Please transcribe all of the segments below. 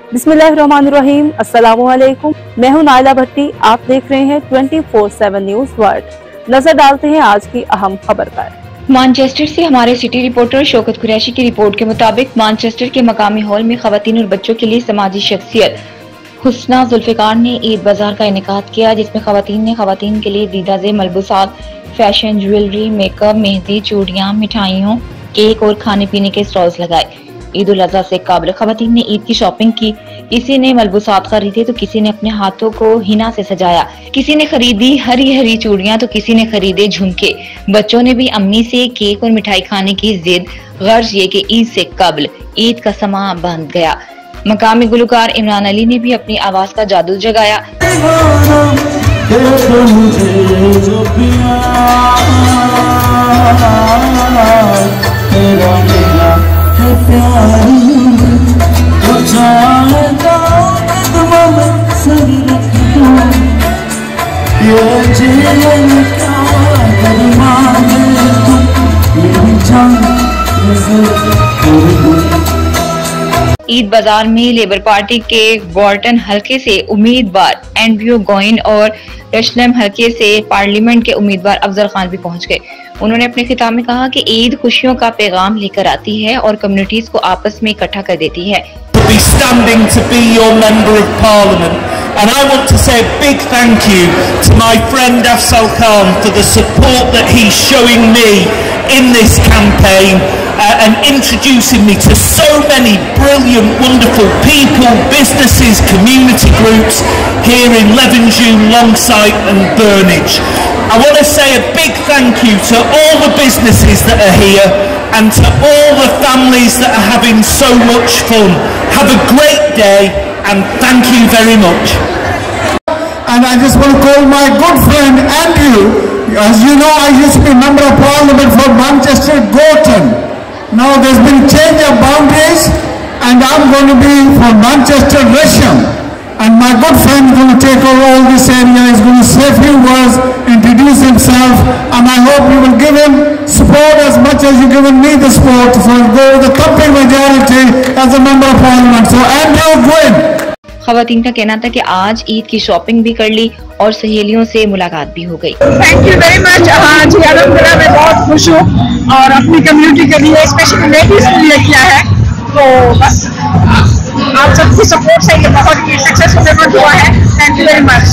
बिस्मिल्लाहिर्रहमानिर्रहीम, अस्सलामुअलैकुम। मैं हूं नाइला भट्टी। आप देख रहे हैं 24/7 न्यूज वर्ल्ड। नजर डालते हैं आज की अहम खबर पर। मैनचेस्टर से हमारे सिटी रिपोर्टर शौकत कुरैशी की रिपोर्ट के मुताबिक मैनचेस्टर के मकामी हॉल में खवातीन और बच्चों के लिए समाजी शख्सियत हुस्ना जुल्फिकार ने ईद बाजार का इनेकाद किया, जिसमें खवातीन के लिए दीदाजे मलबूसात, फैशन, ज्वेलरी, मेकअप, मेहंदी, चूड़ियां, मिठाइयों, केक और खाने पीने के स्टॉल्स लगाए। ईद उल अज़हा से काबिल खवातीन ने ईद की शॉपिंग की। किसी ने मलबूसात खरीदे तो किसी ने अपने हाथों को हिना से सजाया, किसी ने खरीदी हरी हरी चूड़ियां तो किसी ने खरीदे झुमके। बच्चों ने भी अम्मी से केक और मिठाई खाने की जिद, गर्ज ये कि ईद से कबल ईद का समा बंध गया। मकामी गुलकार इमरान अली ने भी अपनी आवाज का जादू जगाया। ईद बाजार में लेबर पार्टी के वॉर्टन हलके से उम्मीदवार एंड्रयू गोइन और रशलम हलके से पार्लियामेंट के उम्मीदवार अफजल खान भी पहुंच गए। उन्होंने अपने खिताब में कहा कि ईद खुशियों का पैगाम लेकर आती है और कम्युनिटीज को आपस में इकट्ठा कर देती है। And I want to say a big thank you to my friend Afzal Khan for the support that he's showing me in this campaign and introducing me to so many brilliant, wonderful people, businesses, community groups here in Levenshulme, Longsight and Burnage. I want to say a big thank you to all the businesses that are here and to all the families that are having so much fun. Have a great day and thank you very much. And I just want to call my good friend Andrew. As you know, I used to be Member of Parliament for Manchester Gorton. Now there's been change of boundaries and I'm going to be for Manchester Resham. And my good friend is going to take over all this area. He's going to say a few words, introduce himself, and I hope you will give him support as much as you've given me the support. So go with the complete majority as a Member of Parliament. So Andrew Gwynn. खवातीन का कहना था कि आज ईद की shopping भी कर ली और सहेलियों से मुलाकात भी हो गई। Thank you very much. हाँ जी, अल्हम्दुलिल्लाह मैं बहुत खुश हूँ और अपनी कम्युनिटी के लिए, स्पेशली लेडीज के लिए किया है। तो बस आप सबकी सपोर्ट से ये बहुत ही सक्सेसफुल इवेंट हुआ है। Thank you very much.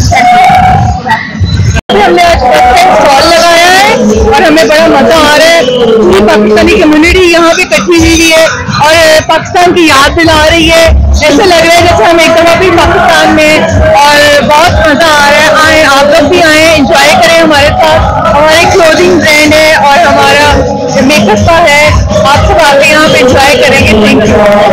हमने आज स्टॉल लगाया है और हमें बड़ा मजा आ रहा है। पूरी पाकिस्तानी कम्युनिटी यहाँ पे इकट्ठी हुई है और पाकिस्तान की याद दिला रही है। ऐसा लग रहा है जैसे हम एक दफा भी पाकिस्तान में, और बहुत मजा आ रहा है। आए आप लोग भी आए, एंजॉय करें हमारे साथ। हमारे क्लोथिंग ब्रांड है और हमारा मेकअप का है। आप सब आके यहाँ पे एंजॉय करेंगे। Thank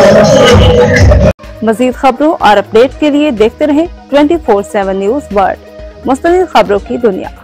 you. मजीद खबरों और अपडेट के लिए देखते रहें 24/7 न्यूज वर्ल्ड, मुस्तकिल खबरों की दुनिया।